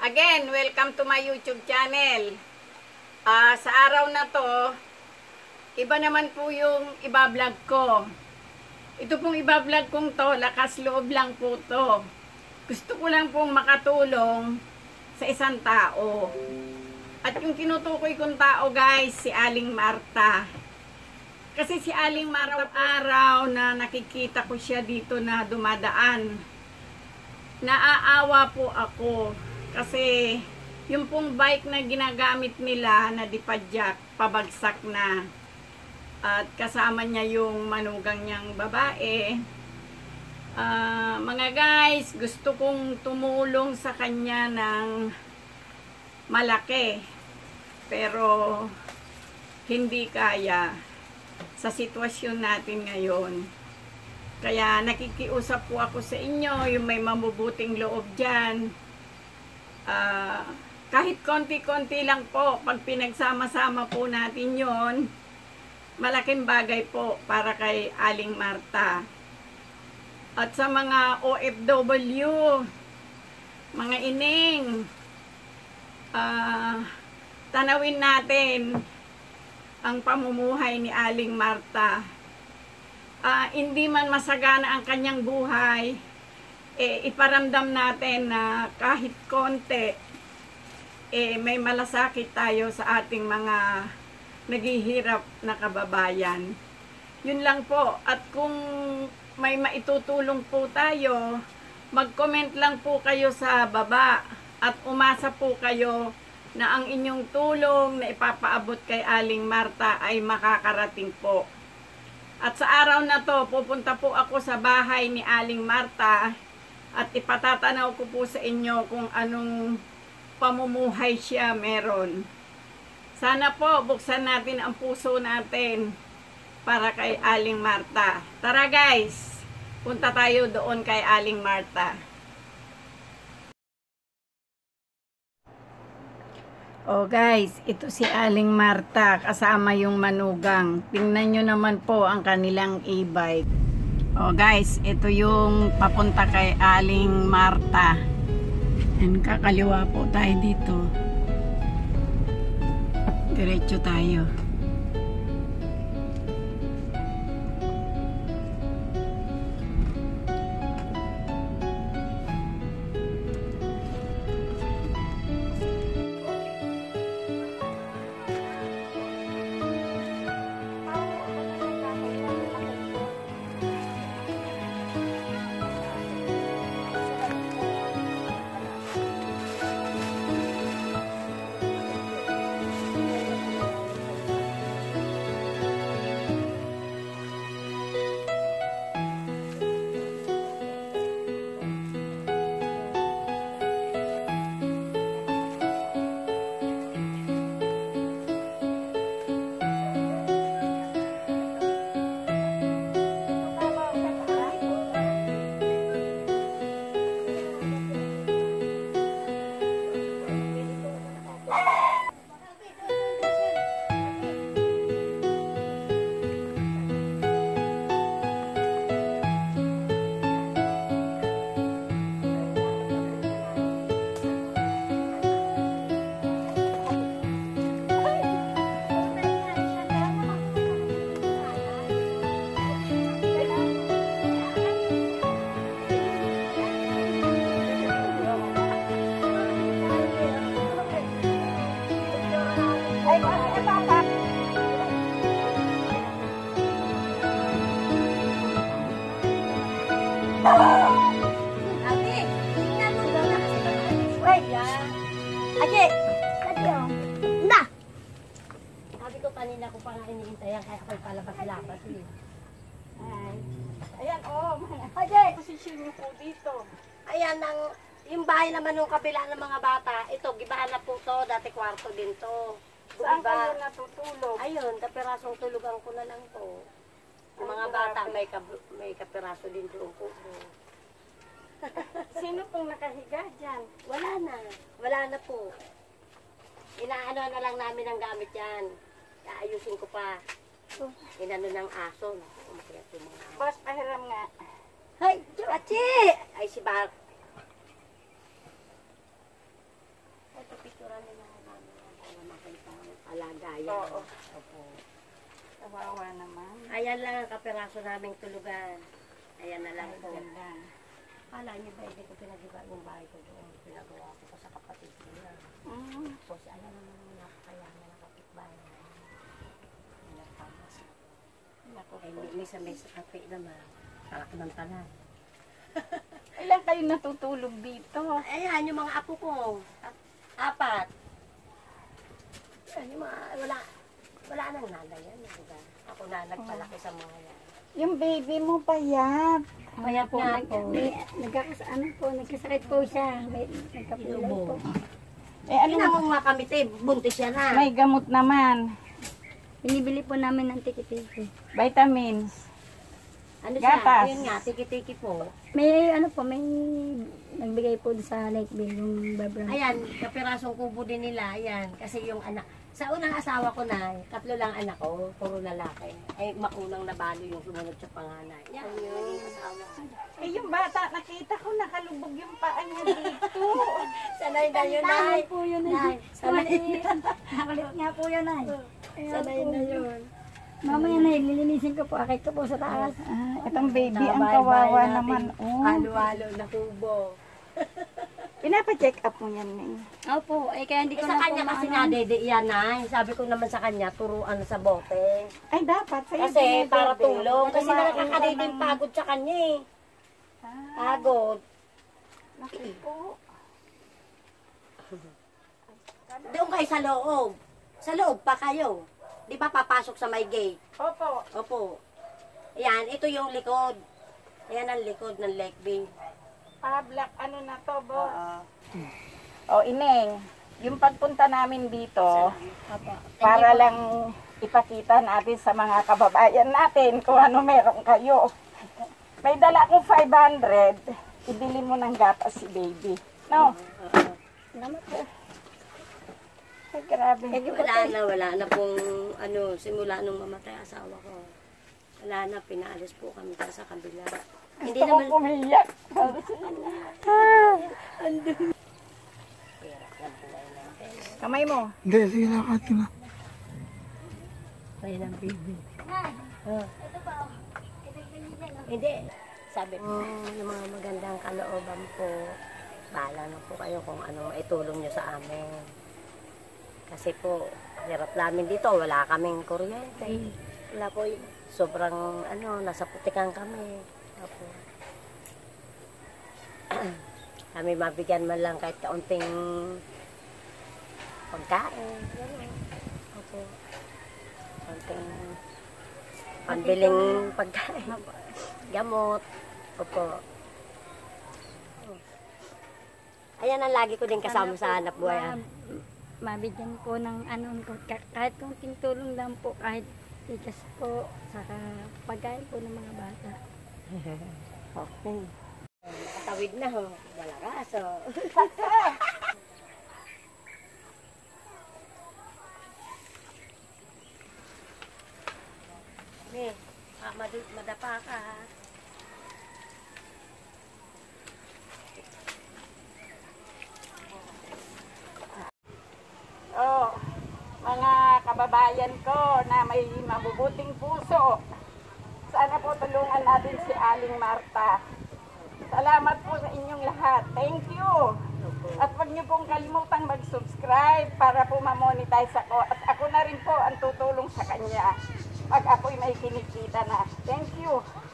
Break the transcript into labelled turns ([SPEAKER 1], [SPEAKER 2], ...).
[SPEAKER 1] Again, welcome to my YouTube channel. Sa araw na to, iba naman po yung iba-vlog ko. Ito pong iba-vlog kong to, lakas loob lang po to. Gusto ko lang pong makatulong sa isang tao. At yung tinutukoy kong tao guys, si Aling Marta. Kasi si Aling Marta, araw na nakikita ko siya dito na dumadaan, naaawa po ako. Kasi yung pong bike na ginagamit nila na dipadyak, pabagsak na. At kasama niya yung manugang niyang babae. Mga guys, gusto kong tumulong sa kanya ng malaki. Pero hindi kaya sa sitwasyon natin ngayon. Kaya nakikiusap po ako sa inyo, yung may mabubuting loob dyan. Kahit konti-konti lang po, pag pinagsama-sama po natin yon, malaking bagay po para kay Aling Marta. At sa mga OFW, mga ining, tanawin natin ang pamumuhay ni Aling Marta. Hindi man masagana ang kanyang buhay, iparamdam natin na kahit konti, may malasakit tayo sa ating mga naghihirap na kababayan. Yun lang po. At kung may maitutulong po tayo, mag-comment lang po kayo sa baba at umasa po kayo na ang inyong tulong na ipapaabot kay Aling Marta ay makakarating po. At sa araw na to, pupunta po ako sa bahay ni Aling Marta at ipatatanaw ko po sa inyo kung anong pamumuhay siya meron. Sana po buksan natin ang puso natin para kay Aling Marta. Tara guys, punta tayo doon kay Aling Marta. Oh guys, ito si Aling Marta kasama yung manugang. Tingnan nyo naman po ang kanilang e-bike. Oh guys, ito yung papunta kay Aling Marta. And kakaliwa po tayo dito. Diretso tayo.
[SPEAKER 2] Ate, tingnan mo daw na kasi wait yan. Ate, oh. Na! Sabi ko kanina ko pa nga iniintayan kaya ako'y palabas-labas eh.
[SPEAKER 1] Ay. Ayan, oh.
[SPEAKER 2] Ate!
[SPEAKER 1] Posisyon niyo po dito.
[SPEAKER 2] Ayan, yung bahay naman ng kabila ng mga bata, ito, gibahan na po to, dati kwarto din to.
[SPEAKER 1] Saan kayo natutulog?
[SPEAKER 2] Ayun, kapirasong tulugan ko na lang to. Yung mga bata, may kapiraso din doon po.
[SPEAKER 1] Sino pong nakahiga dyan?
[SPEAKER 2] Wala na po. Inaano na lang namin ang gamit yan. Aayusin ko pa. Inano ng aso. Umakyat yung mga aso.
[SPEAKER 1] Boss, pahiram nga.
[SPEAKER 2] Hay, Kachi! Ay, si Bar. nila namin para makita ang alagayan.
[SPEAKER 1] Oo.
[SPEAKER 2] Opo.
[SPEAKER 1] Kawawa naman.
[SPEAKER 2] Ayan lang ang kapiraso naming tulugan. Ayan na lang po.
[SPEAKER 1] Ganda.
[SPEAKER 2] Kala niyo ba hindi ko pinagawa yung bahay ko doon? Pinagawa ko pa sa kapatid ko yan. Tapos ayan naman ang napakayaman ng kapitbahay na pinagpamas.
[SPEAKER 1] Naku
[SPEAKER 2] Eh,
[SPEAKER 1] po.
[SPEAKER 2] may sa kape naman. Parak ng tanan.
[SPEAKER 1] Ilan kayo natutulog dito?
[SPEAKER 2] Ayan, yung mga apo ko. 4. Ayan, yung mga, wala nang nanay yan. Diba? Ako na nagpalaki sa mga yan.
[SPEAKER 1] Yung baby mo payat.
[SPEAKER 2] Kaya po nga po.
[SPEAKER 3] Nagkasakit po siya. May nagkapilay po.
[SPEAKER 1] Eh ano
[SPEAKER 2] Pinangon nga kami, te. Buntis siya na.
[SPEAKER 1] may gamot naman.
[SPEAKER 3] Binibili po namin ng tiki-tiki.
[SPEAKER 1] Vitamins.
[SPEAKER 2] Ano siya?
[SPEAKER 1] Gatas.
[SPEAKER 2] Yun nga, tiki-tiki po.
[SPEAKER 3] May may nagbigay po sa Lakeville yung babrang.
[SPEAKER 2] Ayan, kapirasong kubo din nila. Ayan, kasi yung anak. Sa unang asawa ko na, 3 lang anak ko, puro lalaki. Ay, maunang nabalo yung sumunod sa panganay. Yan, yung naging asawa.
[SPEAKER 1] Eh yung bata, nakita ko nakalubog yung paa niya dito.
[SPEAKER 2] Sanay na yun,
[SPEAKER 3] Sanay
[SPEAKER 2] Nay.
[SPEAKER 3] po yun.
[SPEAKER 2] Nay, sanay na.
[SPEAKER 3] Nakalit nga po yun ay.
[SPEAKER 2] Sanay na yun.
[SPEAKER 3] Mamaya na lilinisin ko po. Akit ko po sa taas.
[SPEAKER 1] Itong baby, ang
[SPEAKER 2] Nabay-bay
[SPEAKER 1] kawawa
[SPEAKER 2] natin.
[SPEAKER 1] naman. Oh.
[SPEAKER 2] Halo-halo na kubo.
[SPEAKER 1] Pinapa-check up mo yan, May.
[SPEAKER 3] Opo, kaya hindi
[SPEAKER 2] Eh,
[SPEAKER 3] ko
[SPEAKER 2] sa
[SPEAKER 3] na po
[SPEAKER 2] kanya kasi nga, dede, yan, Nay. Sabi ko naman sa kanya, turuan sa bote.
[SPEAKER 1] Ay, dapat. Sa'yo
[SPEAKER 2] Kasi
[SPEAKER 1] din,
[SPEAKER 2] para
[SPEAKER 1] bebe.
[SPEAKER 2] tulong. Kasi
[SPEAKER 1] Kumain
[SPEAKER 2] nakakadede
[SPEAKER 1] ka
[SPEAKER 2] din
[SPEAKER 1] ng-
[SPEAKER 2] pagod sa kanya eh.
[SPEAKER 1] Ah,
[SPEAKER 2] Pagod.
[SPEAKER 1] naku po.
[SPEAKER 2] Doon kayo sa loob. Sa loob pa kayo. Di ba papasok sa may gate?
[SPEAKER 1] Opo.
[SPEAKER 2] Opo. Ayan, ito yung likod. Ayan ang likod ng Lakeville.
[SPEAKER 1] Black, ano na to, boss? O, Ineng, yung pagpunta namin dito, para lang ipakita natin sa mga kababayan natin kung ano meron kayo. May dala akong 500, ibili mo ng gatas si baby. No?
[SPEAKER 3] Salamat po.
[SPEAKER 1] Ay, grabe.
[SPEAKER 2] Wala na pong, simula nung mamatay asawa ko. Wala na, pinaalis po kami sa kabila. Hindi
[SPEAKER 1] Gusto
[SPEAKER 2] naman,
[SPEAKER 1] ko pumiyak. Kamay mo.
[SPEAKER 4] Hindi, sige na, cut ko na.
[SPEAKER 2] kaya ng baby. Hindi. Sabi ko, yung mga magandang kalooban po, bahala na po kayo kung ano maitulong nyo sa amin. Kasi po, hirap namin dito, wala kaming kuryente. Wala po, sobrang, nasa putikan kami. Opo. Kami mabigyan man lang kahit kaunting pagkain. Gano'n. Opo. Kaunting pambiling pagkain. Gamot. Opo. Ayan ang lagi ko din kasama sa hanap buhay.
[SPEAKER 3] Mabigyan po ng kahit konting tulong lang po, kahit tikas po, saka pagkain po ng mga bata.
[SPEAKER 2] Okay. Nakatawid na ho. Malakas ho. Madapa ka ha.
[SPEAKER 1] Oh, mga kababayan ko na may mabubuting puso, sana po tulungan natin si Aling Marta. Salamat po sa inyong lahat. Thank you. At huwag niyo pong kalimutang mag-subscribe para po ma-monetize ako. At ako na rin po ang tutulong sa kanya pag ako'y may kinikita na. Thank you.